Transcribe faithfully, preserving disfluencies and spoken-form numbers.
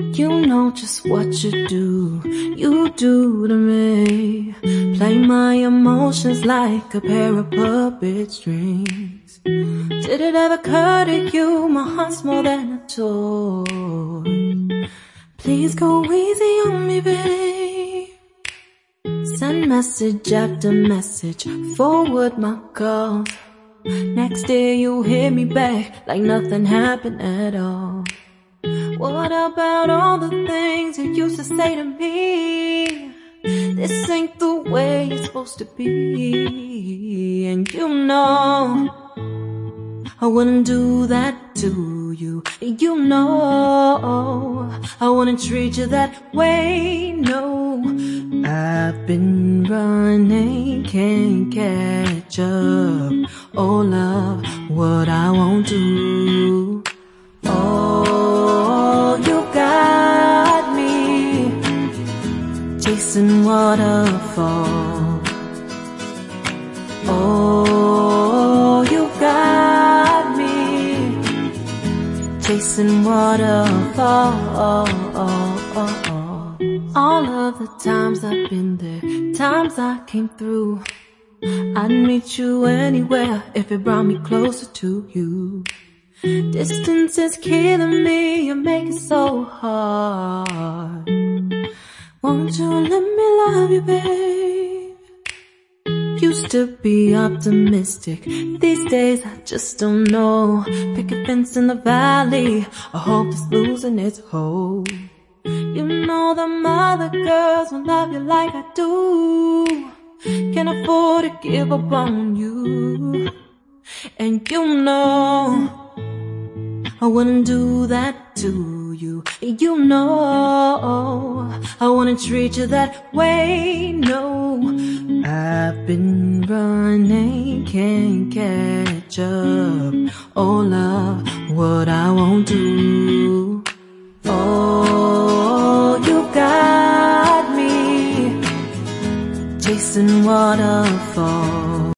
You know just what you do, you do to me. Play my emotions like a pair of puppet strings. Did it ever occur to you my heart's more than a toy? Please go easy on me, babe. Send message after message, forward my calls. Next day you hit me back like nothing happened at all. What about all the things you used to say to me? This ain't the way it's supposed to be. And you know I wouldn't do that to you. You know I wouldn't treat you that way, no. I've been running, can't catch up. Oh love, what I won't do. Oh, you got me chasing waterfalls. Oh, you got me chasing waterfalls. All of the times I've been there, times I came through, I'd meet you anywhere if it brought me closer to you. Distance is killing me, you make it so hard. Won't you let me love you, babe? Used to be optimistic, these days I just don't know. Pick a fence in the valley, I hope it's losing its hold. You know them other girls won't love you like I do. Can't afford to give up on you. And you know I wouldn't do that to you. You know I wouldn't treat you that way, no. I've been running, can't catch up. Oh love, what I won't do. Oh, you got me chasing waterfalls.